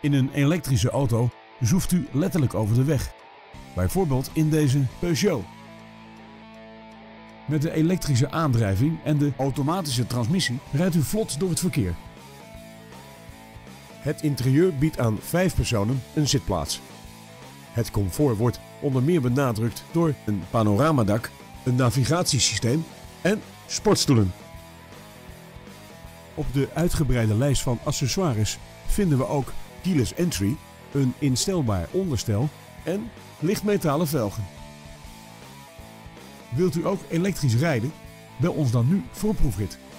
In een elektrische auto zoeft u letterlijk over de weg. Bijvoorbeeld in deze Peugeot. Met de elektrische aandrijving en de automatische transmissie rijdt u vlot door het verkeer. Het interieur biedt aan 5 personen een zitplaats. Het comfort wordt onder meer benadrukt door een panoramadak, een navigatiesysteem en sportstoelen. Op de uitgebreide lijst van accessoires vinden we ook keyless entry, een instelbaar onderstel en lichtmetalen velgen. Wilt u ook elektrisch rijden? Bel ons dan nu voor een proefrit.